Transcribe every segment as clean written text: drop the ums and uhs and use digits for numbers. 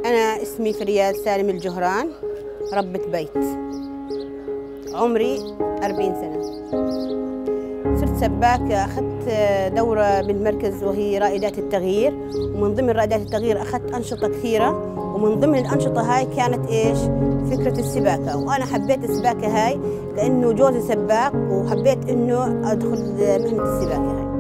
أنا اسمي فريال سالم الجهران، ربة بيت، عمري 40 سنة. صرت سباكة، أخذت دورة بالمركز وهي رائدات التغيير، ومن ضمن رائدات التغيير أخذت أنشطة كثيرة، ومن ضمن الأنشطة هاي كانت إيش؟ فكرة السباكة. وأنا حبيت السباكة هاي لأنه جوزي سباك، وحبيت إنه أدخل مهنة السباكة هاي.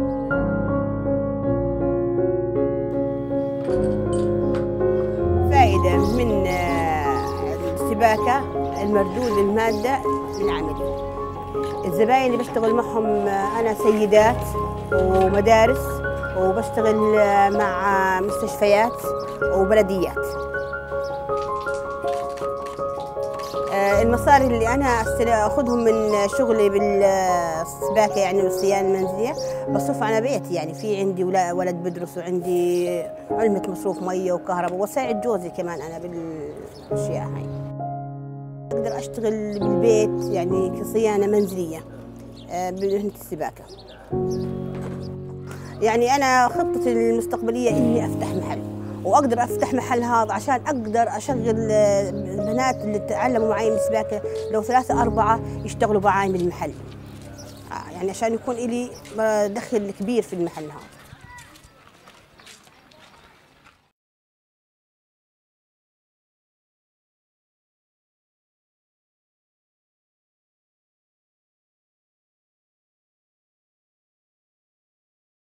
فائدة من السباكة، المردود المادة للعاملين. الزباين اللي بشتغل معهم أنا سيدات ومدارس، وبشتغل مع مستشفيات وبلديات. المصاري اللي أنا أخذهم من شغلي بالسباكة يعني والصيانة المنزلية بصرف على بيتي. يعني في عندي ولد بدرس، وعندي علمة مصروف مية وكهرباء، وساعد جوزي كمان أنا بالأشياء هاي. أقدر أشتغل بالبيت يعني كصيانة منزلية بمهنة السباكة. يعني أنا خطتي المستقبلية إني أفتح محل، وأقدر أفتح محل هذا عشان أقدر أشغل البنات اللي تعلموا معي من السباكة، لو 3 4 يشتغلوا معي بالمحل، يعني عشان يكون إلي دخل كبير في المحل هذا.